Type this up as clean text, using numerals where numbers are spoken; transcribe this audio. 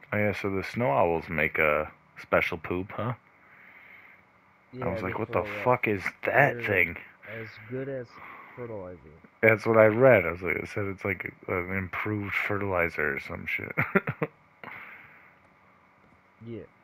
Oh yeah, so the snow owls make a special poop, huh? I Yeah, was they like, what the throw up. fuck is that They're thing? as good as fertilizer. That's what I read. I was like, it said it's like an improved fertilizer or some shit. Yeah.